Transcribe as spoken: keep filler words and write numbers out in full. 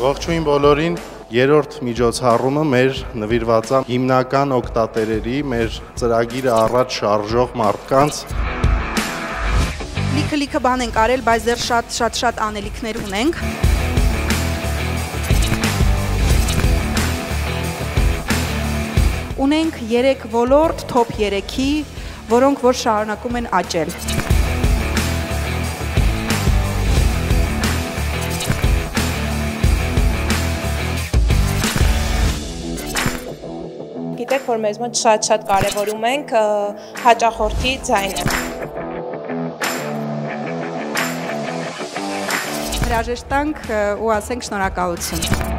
Ողջույն բոլորին, երրորդ միջոցառումը մեր նվիրվածան հիմնական օգտատերերի, մեր ծրագիրը առաջ շարժող մարդկանց։ Լիքը-լիքը բան ենք արել, բայց դեռ շատ-շատ-շատ անելիքներ ունենք։ Ունենք երեք ոլորտ, թոփ երեքի, որոնք որ շարունակում են աճել։ Գիտեք, որ մեզ մոտ շատ-շատ կարևորում ենք հաճախորդի ձայնը։ Հրաժեշտանք ու ասենք շնորհակալություն։